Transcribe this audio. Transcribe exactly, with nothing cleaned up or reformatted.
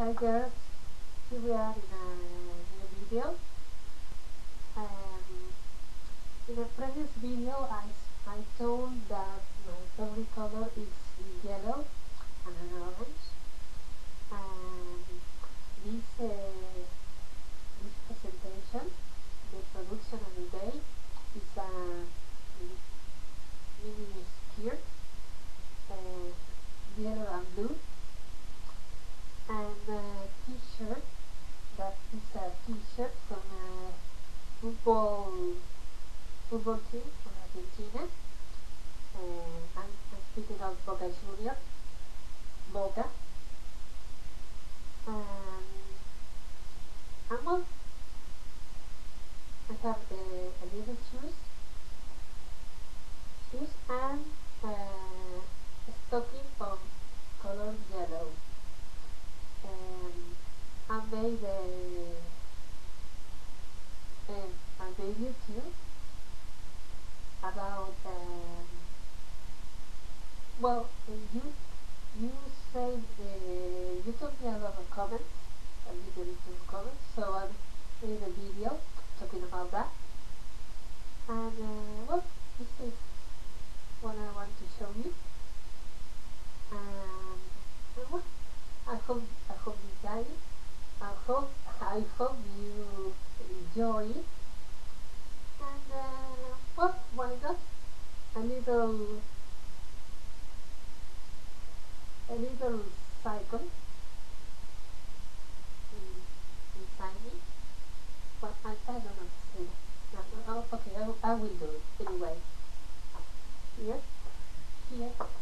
Hi girls, here we are in a new video. Um, in a previous video I, I told that my favorite color is yellow and an orange. And this, uh, this presentation, the production of the day, is a mini skirt, uh, yellow and blue, and a t-shirt that is a t-shirt from a football football team from Argentina. Uh, I'm, I'm speaking of Boca Junior, Boca. Um, and well, I have uh, a little shoes, shoes and uh, a stocking of color yellow. Um, I made a, a, a video too about um, well, uh, you you said uh, you told me a lot of comments, a little bit of comments, so I made a video talking about that. And uh, well, this is what I want to show you. And, and well, I hope I hope you like it. I hope I hope you enjoy it. And uh, well, why not? A little a little cycle in, inside me. But I, I don't know to say that. No, no, oh, okay, I, I will do it anyway. Here, here.